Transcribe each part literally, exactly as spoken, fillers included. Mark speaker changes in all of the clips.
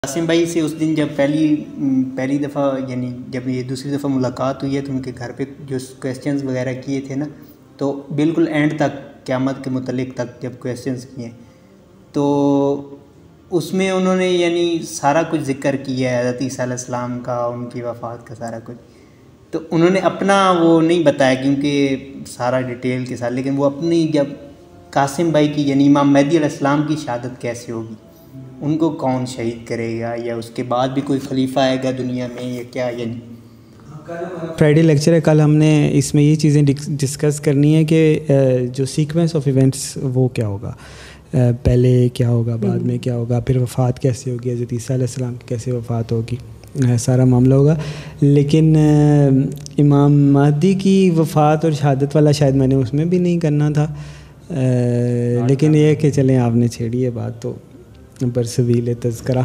Speaker 1: قاسم بھائی سے اس دن جب پہلی پہلی دفعہ یعنی جب یہ دوسری دفعہ ملاقات ہوئی ہے تو ان کے گھر پہ جو کویسچنز وغیرہ کیے تھے نا، تو بالکل اینڈ تک قیامت کے متعلق تک جب کویسچنز کیے تو اس میں انہوں نے یعنی سارا کچھ ذکر کیا ہے حضرت عیسیٰ علیہ السلام کا، ان کی وفات کا سارا کچھ. تو انہوں نے اپنا وہ نہیں بتایا کیونکہ سارا ڈیٹیل کے ساتھ، لیکن وہ اپنی جب قاسم بھائی کی یعنی امام مہدی علیہ السلام کی شہادت کیسے ہوگی، ان کو کون شہید کرے گا، یا اس کے بعد بھی کوئی خلیفہ آئے گا دنیا میں یا کیا، یعنی
Speaker 2: فرائیڈے لیکچر ہے. کل ہم نے اس میں یہ چیزیں ڈسکس کرنی ہے کہ جو سیکوینس آف ایونٹس وہ کیا ہوگا، پہلے کیا ہوگا، بعد میں کیا ہوگا، پھر وفات کیسے ہوگی، حضرت عیسیٰ علیہ السلام کی کیسے وفات ہوگی، سارا معاملہ ہوگا. لیکن امام مہدی کی وفات اور شہادت والا شاید میں نے اس میں بھی نہیں کرنا تھا، لیکن یہ کہ چلیں آپ نے چھیڑی ہے بات تو برسبیل تذکرہ.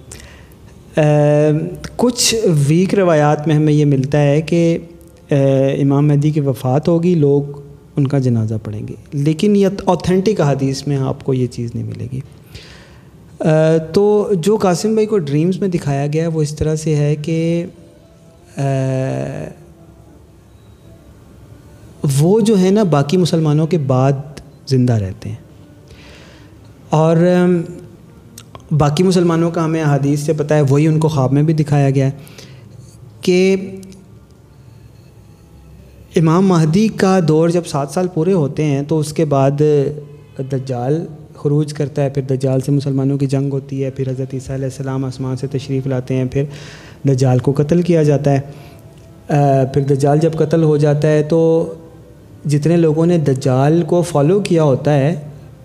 Speaker 2: کچھ ویک روایات میں ہمیں یہ ملتا ہے کہ امام مہدی کی وفات ہوگی، لوگ ان کا جنازہ پڑھیں گے، لیکن یہ اوتھینٹک حدیث میں آپ کو یہ چیز نہیں ملے گی. تو جو قاسم بھائی کو ڈریمز میں دکھایا گیا وہ اس طرح سے ہے کہ وہ جو ہے نا باقی مسلمانوں کے بعد زندہ رہتے ہیں، اور باقی مسلمانوں کا ہمیں احادیث سے پتہ ہے، وہی ان کو خواب میں بھی دکھایا گیا ہے کہ امام مہدی کا دور جب سات سال پورے ہوتے ہیں تو اس کے بعد دجال خروج کرتا ہے، پھر دجال سے مسلمانوں کی جنگ ہوتی ہے، پھر حضرت عیسیٰ علیہ السلام آسمان سے تشریف لاتے ہیں، پھر دجال کو قتل کیا جاتا ہے. پھر دجال جب قتل ہو جاتا ہے تو جتنے لوگوں نے دجال کو فالو کیا ہوتا ہے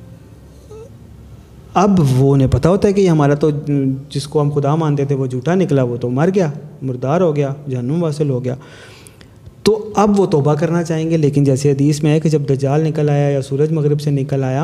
Speaker 2: اب وہ انہیں پتہ ہوتا ہے کہ یہ ہمارا تو جس کو ہم خدا مانتے تھے وہ جھوٹا نکلا، وہ تو مر گیا، مردار ہو گیا، جہنم واصل ہو گیا. تو اب وہ توبہ کرنا چاہیں گے، لیکن جیسے حدیث میں ہے کہ جب دجال نکل آیا یا سورج مغرب سے نکل آیا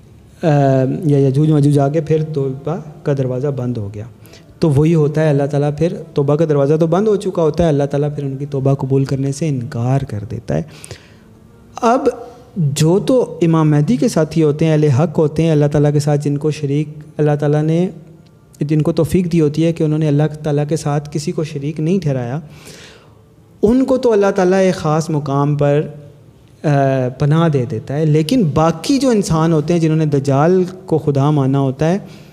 Speaker 2: یا یجوج ماجوج آگے، پھر توبہ کا دروازہ بند ہو گیا. تو وہی ہوتا ہے، اللہ تعالیٰ پھر توبہ کا دروازہ تو بند ہو چکا ہوتا ہے، اللہ تعالیٰ پھر ان کی توبہ قبول کرنے سے انکار کر دیتا ہے. اب جو تو امام مہدی کے ساتھی ہوتے ہیں، اہل حق ہوتے ہیں، اللہ تعالیٰ کے ساتھ جن کو شریک اللہ تعالیٰ نے جن کو توفیق دی ہوتی ہے کہ انہوں نے اللہ تعالیٰ کے ساتھ کسی کو شریک نہیں ٹھہرایا، ان کو تو اللہ تعالیٰ ایک خاص مقام پر پناہ دے دیتا ہے. لیکن باقی جو انسان ہوتے ہیں جنہوں نے دجال کو خدا مانا ہوتا ہے،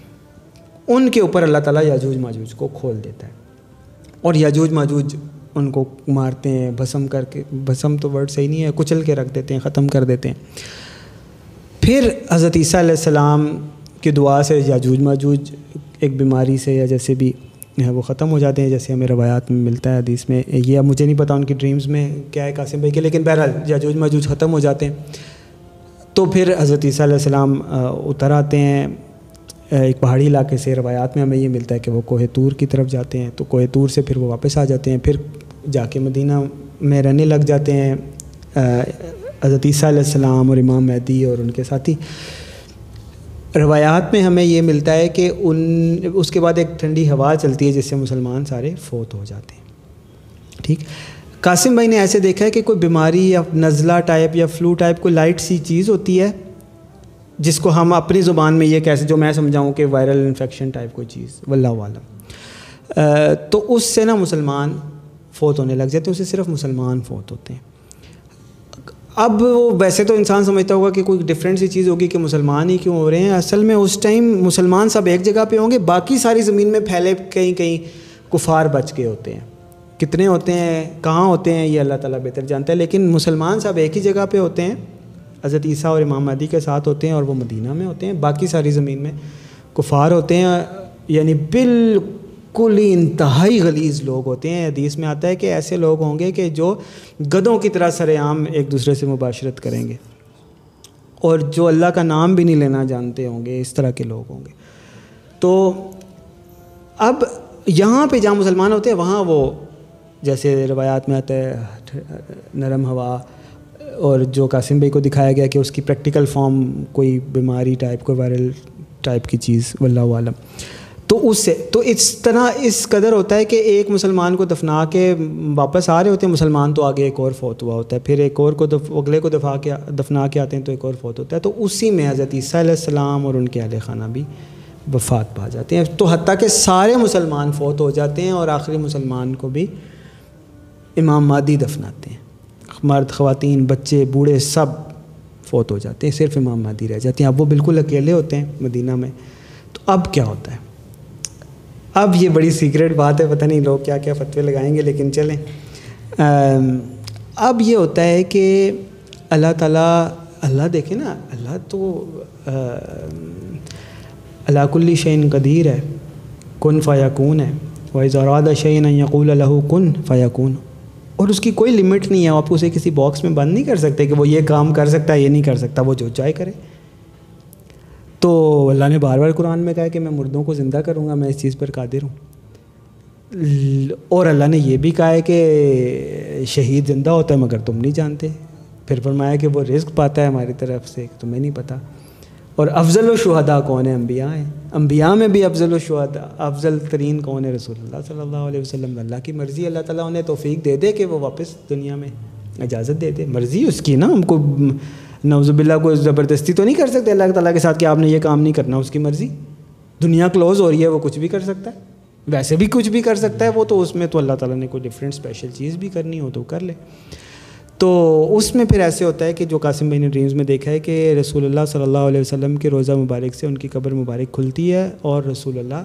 Speaker 2: ان کے اوپر اللہ تعالیٰ یاجوج ماجوج کو کھول دیتا ہے، اور یاجوج ماجوج ان کو مارتے ہیں، بھسم کر کے، بھسم تو ورڈ صحیح نہیں ہے، کچل کے رکھ دیتے ہیں، ختم کر دیتے ہیں. پھر حضرت عیسیٰ علیہ السلام کی دعا سے یاجوج ماجوج ایک بیماری سے یا جیسے بھی وہ ختم ہو جاتے ہیں، جیسے ہمیں روایات میں ملتا ہے حدیث میں. یہ اب مجھے نہیں پتا ان کی ڈریمز میں کیا ہے قاسم بھائی کے، لیکن بہرحال یاجوج ماجوج ختم ہو جاتے ہیں. تو پھر حضرت عیسیٰ علیہ السلام اتر آتے ہیں ایک پہاڑی علاقے سے. روایات میں ہمیں یہ ملتا ہے کہ وہ کوہ طور کی طرف جاتے ہیں، تو کوہ طور سے پھر وہ واپس آ جاتے ہیں، پھر جا کے مدینہ میں رہنے لگ جاتے ہیں حضرت عیسیٰ علیہ السلام اور امام مہدی اور ان کے ساتھی. روایات میں ہمیں یہ ملتا ہے کہ ان اس کے بعد ایک ٹھنڈی ہوا چلتی ہے جس سے مسلمان سارے فوت ہو جاتے ہیں. ٹھیک، قاسم بھائی نے ایسے دیکھا ہے کہ کوئی بیماری یا نزلہ ٹائپ یا فلو ٹائپ کوئی لائٹ سی چیز ہوتی ہے جس کو ہم اپنی زبان میں یہ کیسے جو میں سمجھاؤں کہ وائرل انفیکشن ٹائپ کوئی چیز، واللہ عالم. تو اس سے نا مسلمان فوت ہونے لگ جاتے ہیں، اس سے صرف مسلمان فوت ہوتے ہیں. اب ویسے تو انسان سمجھتا ہوگا کہ کوئی ڈفرینٹ سی چیز ہوگی کہ مسلمان ہی کیوں ہو رہے ہیں. اصل میں اس ٹائم مسلمان سب ایک جگہ پہ ہوں گے، باقی ساری زمین میں پھیلے کہیں کہیں کفار بچ کے ہوتے ہیں. کتنے ہوتے ہیں، کہاں ہوتے ہیں، یہ اللہ تعالیٰ بہتر جانتا ہے، لیکن مسلمان سب ایک ہی جگہ پہ ہوتے ہیں، حضرت عیسیٰ اور امام مہدی کے ساتھ ہوتے ہیں، اور وہ مدینہ میں ہوتے ہیں. باقی ساری زمین میں کفار ہوتے ہیں، یعنی بالکل ہی انتہائی غلیظ لوگ ہوتے ہیں. حدیث میں آتا ہے کہ ایسے لوگ ہوں گے کہ جو گدھوں کی طرح سر عام ایک دوسرے سے مباشرت کریں گے، اور جو اللہ کا نام بھی نہیں لینا جانتے ہوں گے، اس طرح کے لوگ ہوں گے. تو اب یہاں پہ جہاں مسلمان ہوتے ہیں وہاں وہ جیسے روایات میں آتا ہے نرم ہوا، اور جو قاسم بھائی کو دکھایا گیا کہ اس کی پریکٹیکل فارم کوئی بیماری ٹائپ، کوئی وائرل ٹائپ کی چیز، واللہ عالم. تو اس سے تو اس طرح اس قدر ہوتا ہے کہ ایک مسلمان کو دفنا کے واپس آ رہے ہوتے ہیں مسلمان، تو آگے ایک اور فوت ہوا ہوتا ہے، پھر ایک اور کو دف اگلے کو دفاع کے دفنا کے آتے ہیں تو ایک اور فوت ہوتا ہے. تو اسی میں حضرت عیسیٰ علیہ السلام اور ان کے اہل خانہ بھی وفات پا جاتے ہیں. تو حتیٰ کہ سارے مسلمان فوت ہو جاتے ہیں اور آخری مسلمان کو بھی امام مہدی دفناتے ہیں. مرد، خواتین، بچے، بوڑھے سب فوت ہو جاتے ہیں, صرف امام مہدی رہ جاتے ہیں. اب وہ بالکل اکیلے ہوتے ہیں مدینہ میں. تو اب کیا ہوتا ہے؟ اب یہ بڑی سیکریٹ بات ہے, پتہ نہیں لوگ کیا کیا فتوے لگائیں گے, لیکن چلیں. اب یہ ہوتا ہے کہ اللہ تعالیٰ اللہ دیکھیں نا, اللہ تو علی کل شیء قدیر ہے, کن فیکون ہے, وَإِذَا أَرَادَ شَيْئًا أَن يَقُولَ لَهُ کن فیکون. اور اس کی کوئی لمٹ نہیں ہے, آپ اسے کسی باکس میں بند نہیں کر سکتے کہ وہ یہ کام کر سکتا ہے, یہ نہیں کر سکتا, وہ جو چاہے کرے. تو اللہ نے بار بار قرآن میں کہا کہ میں مردوں کو زندہ کروں گا, میں اس چیز پر قادر ہوں. اور اللہ نے یہ بھی کہا ہے کہ شہید زندہ ہوتا ہے مگر تم نہیں جانتے. پھر فرمایا کہ وہ رزق پاتا ہے ہماری طرف سے, تمہیں نہیں پتہ. اور افضل الشہداء کون ہے؟ انبیاء ہیں. انبیاء میں بھی افضل الشہداء, افضل ترین کون ہے؟ رسول اللہ صلی اللہ علیہ وسلم. اللہ کی مرضی, اللہ تعالیٰ انہیں توفیق دے دے کہ وہ واپس دنیا میں اجازت دے دے. مرضی اس کی نا, ہم کو نعوذ باللہ کو زبردستی تو نہیں کر سکتے اللہ تعالیٰ کے ساتھ کہ آپ نے یہ کام نہیں کرنا. اس کی مرضی. دنیا کلوز ہو رہی ہے, وہ کچھ بھی کر سکتا ہے, ویسے بھی کچھ بھی کر سکتا ہے وہ. تو اس میں تو اللہ تعالیٰ نے کوئی ڈفرینٹ اسپیشل چیز بھی کرنی ہو تو کر لے. تو اس میں پھر ایسے ہوتا ہے کہ جو قاسم بھائی نے ڈریمز میں دیکھا ہے کہ رسول اللہ صلی اللہ علیہ وسلم کے روضہ مبارک سے ان کی قبر مبارک کھلتی ہے اور رسول اللہ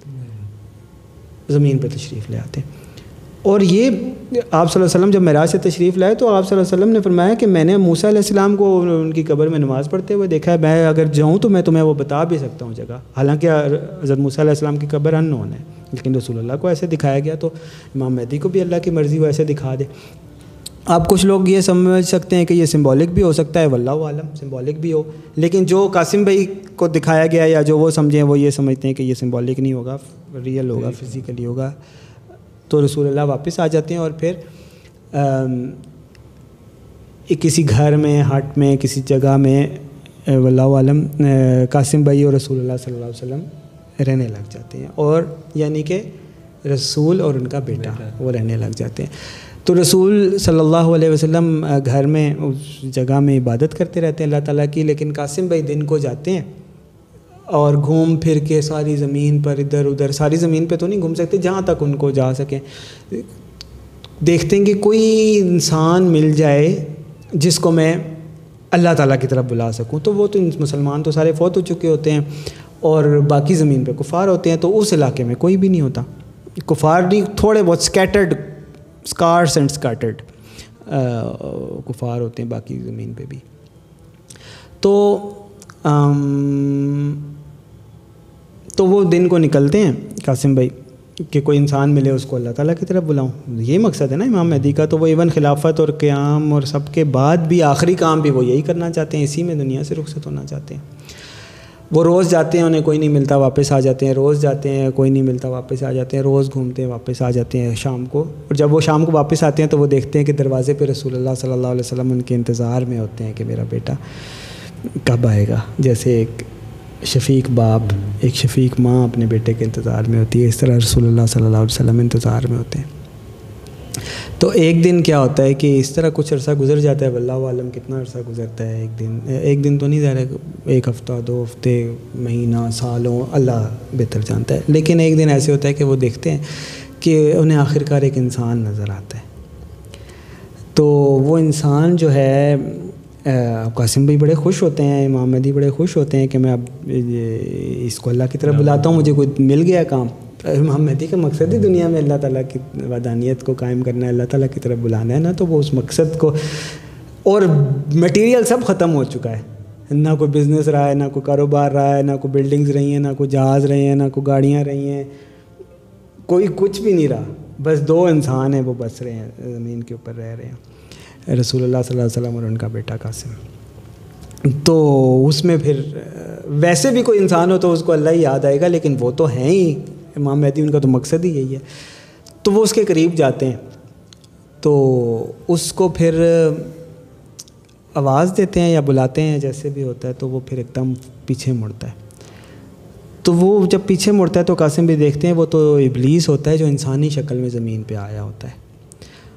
Speaker 2: زمین پہ تشریف لے آتے ہیں. اور یہ آپ صلی اللہ علیہ وسلم جب معراج سے تشریف لائے تو آپ صلی اللہ علیہ وسلم نے فرمایا کہ میں نے موسیٰ علیہ السلام کو ان کی قبر میں نماز پڑھتے ہوئے دیکھا ہے. میں اگر جاؤں تو میں تمہیں وہ بتا بھی سکتا ہوں جگہ, حالانکہ حضرت موسیٰ علیہ السلام کی قبر ان نون ہے, لیکن رسول اللہ کو ایسے دکھایا گیا. تو امام مہدی کو بھی اللہ کی مرضی وہ ایسے دکھا دے. آپ کچھ لوگ یہ سمجھ سکتے ہیں کہ یہ سمبولک بھی ہو سکتا ہے, واللہ عالم سمبولک بھی ہو, لیکن جو قاسم بھائی کو دکھایا گیا یا جو وہ سمجھیں وہ یہ سمجھتے ہیں کہ یہ سمبولک نہیں ہوگا, ریئل ہوگا, فزیکلی ہوگا. تو رسول اللہ واپس آ جاتے ہیں اور پھر کسی گھر میں, ہٹ میں, کسی جگہ میں واللہ عالم قاسم بھائی اور رسول اللہ صلی اللہ علیہ وسلم رہنے لگ جاتے ہیں. اور یعنی کہ رسول اور ان کا بیٹا وہ رہنے لگ جاتے ہیں. تو رسول صلی اللہ علیہ وسلم گھر میں اس جگہ میں عبادت کرتے رہتے ہیں اللہ تعالیٰ کی, لیکن قاسم بھائی دن کو جاتے ہیں اور گھوم پھر کے ساری زمین پر ادھر ادھر, ساری زمین پہ تو نہیں گھوم سکتے, جہاں تک ان کو جا سکیں, دیکھتے ہیں کہ کوئی انسان مل جائے جس کو میں اللہ تعالیٰ کی طرف بلا سکوں. تو وہ تو مسلمان تو سارے فوت ہو چکے ہوتے ہیں اور باقی زمین پہ کفار ہوتے ہیں. تو اس علاقے میں کوئی بھی نہیں ہوتا, کفار نہیں, تھوڑے بہت اسکیٹرڈ, اسکارس اینڈ اسکیٹرڈ کفار ہوتے ہیں باقی زمین پہ بھی. تو تو وہ دن کو نکلتے ہیں قاسم بھائی کہ کوئی انسان ملے اس کو اللہ تعالیٰ کی طرف بلاؤں. یہ مقصد ہے نا امام مہدی کا. تو وہ ایون خلافت اور قیام اور سب کے بعد بھی آخری کام بھی وہ یہی کرنا چاہتے ہیں, اسی میں دنیا سے رخصت ہونا چاہتے ہیں. وہ روز جاتے ہیں, انہیں کوئی نہیں ملتا, واپس آ جاتے ہیں, روز جاتے ہیں, کوئی نہیں ملتا, واپس آ جاتے ہیں, روز گھومتے ہیں, واپس آ جاتے ہیں شام کو. اور جب وہ شام کو واپس آتے ہیں تو وہ دیکھتے ہیں کہ دروازے پہ رسول اللہ صلی اللہ علیہ وسلم ان کے انتظار میں ہوتے ہیں کہ میرا بیٹا کب آئے گا. جیسے ایک شفیق باپ, ایک شفیق ماں اپنے بیٹے کے انتظار میں ہوتی ہے, اس طرح رسول اللہ صلی اللہ علیہ وسلم انتظار میں ہوتے ہیں. تو ایک دن کیا ہوتا ہے کہ اس طرح کچھ عرصہ گزر جاتا ہے, واللہ عالم کتنا عرصہ گزرتا ہے. ایک دن ایک دن تو نہیں ظاہر ہے, ایک ہفتہ, دو ہفتے, مہینہ, سالوں, اللہ بہتر جانتا ہے. لیکن ایک دن ایسے ہوتا ہے کہ وہ دیکھتے ہیں کہ انہیں آخرکار ایک انسان نظر آتا ہے. تو وہ انسان جو ہے, قاسم بھائی بڑے خوش ہوتے ہیں, امام مہدی بڑے خوش ہوتے ہیں کہ میں اب اس کو اللہ کی طرف بلاتا ہوں, مجھے کوئی مل گیا کام. امام مہدی کا مقصد ہی دنیا میں اللہ تعالیٰ کی وحدانیت کو قائم کرنا ہے, اللہ تعالیٰ کی طرف بلانا ہے نا. تو وہ اس مقصد کو, اور میٹیریل سب ختم ہو چکا ہے, نہ کوئی بزنس رہا ہے, نہ کوئی کاروبار رہا ہے, نہ کوئی بلڈنگز رہی ہیں, نہ کوئی جہاز رہے ہیں, نہ کوئی گاڑیاں رہی ہیں, کوئی کچھ بھی نہیں رہا. بس دو انسان ہیں وہ بس رہے ہیں, زمین کے اوپر رہ رہے ہیں, رسول اللہ صلی اللہ علیہ وسلم اور ان کا بیٹا قاسم. تو اس میں پھر ویسے بھی کوئی انسان ہو تو اس کو اللہ ہی یاد آئے گا, لیکن وہ تو ہیں ہی امام مہدی, ان کا تو مقصد ہی یہی ہے. تو وہ اس کے قریب جاتے ہیں تو اس کو پھر آواز دیتے ہیں یا بلاتے ہیں, جیسے بھی ہوتا ہے. تو وہ پھر ایک دم پیچھے مڑتا ہے. تو وہ جب پیچھے مڑتا ہے تو قاسم بھی دیکھتے ہیں وہ تو ابلیس ہوتا ہے جو انسانی شکل میں زمین پہ آیا ہوتا ہے.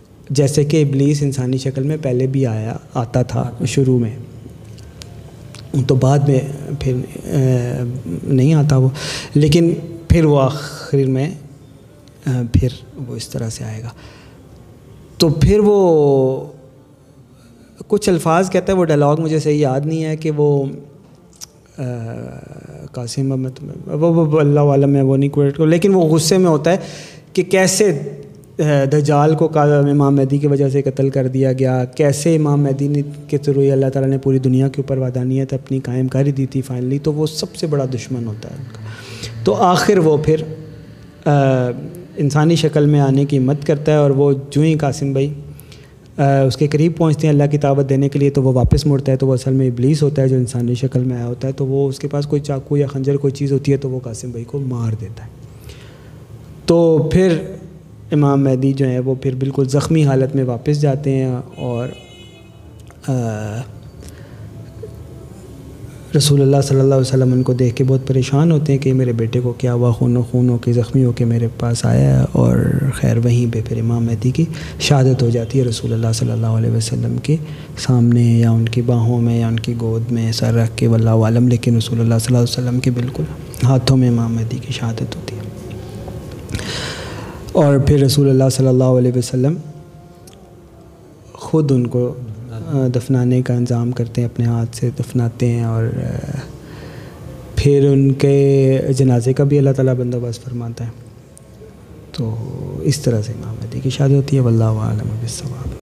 Speaker 2: جیسے کہ ابلیس انسانی شکل میں پہلے بھی آیا آتا تھا شروع میں, تو بعد میں پھر نہیں آتا وہ، لیکن پھر وہ آخر میں پھر وہ اس طرح سے آئے گا. تو پھر وہ کچھ الفاظ کہتا ہے، وہ ڈائلاگ مجھے صحیح یاد نہیں ہے کہ وہ قاسم احمد وہ اللہ عالم میں وہ نہیں کویٹ کرو، لیکن وہ غصے میں ہوتا ہے کہ کیسے دجال کو امام مہدی کی وجہ سے قتل کر دیا گیا، کیسے امام مہدی نے کے تھرو اللہ تعالیٰ نے پوری دنیا کے اوپر وحدانیت اپنی قائم کر دی تھی فائنلی. تو وہ سب سے بڑا دشمن ہوتا ہے ان کا. تو آخر وہ پھر انسانی شکل میں آنے کی ہمت کرتا ہے، اور وہ جو ہی قاسم بھائی اس کے قریب پہنچتے ہیں اللہ کی دعوت دینے کے لیے تو وہ واپس مڑتا ہے. تو وہ اصل میں ابلیس ہوتا ہے جو انسانی شکل میں آیا ہوتا ہے. تو وہ اس کے پاس کوئی چاقو یا خنجر کوئی چیز ہوتی ہے تو وہ قاسم بھائی کو مار دیتا ہے. تو پھر امام مہدی جو ہیں وہ پھر بالکل زخمی حالت میں واپس جاتے ہیں، اور رسول اللہ صلی اللہ علیہ وسلم ان کو دیکھ کے بہت پریشان ہوتے ہیں کہ میرے بیٹے کو کیا ہوا، خون و خون ہو کے زخمی ہو کے میرے پاس آیا ہے. اور خیر وہیں پہ پھر امام مہدی کی شہادت ہو جاتی ہے رسول اللہ صلی اللہ علیہ وسلم کے سامنے، یا ان کی باہوں میں یا ان کی گود میں سر رکھ کے، واللہ عالم. لیکن رسول اللہ صلی اللہ علیہ وسلم کے بالکل ہاتھوں میں امام مہدی کی شہادت ہوتی ہے. اور پھر رسول اللہ صلی اللہ علیہ وسلم خود ان کو دفنانے کا انتظام کرتے ہیں، اپنے ہاتھ سے دفناتے ہیں، اور پھر ان کے جنازے کا بھی اللہ تعالیٰ بندوبست فرماتا ہے. تو اس طرح سے امام مہدی کی شادی ہوتی ہے. واللہ اعلم بالصواب.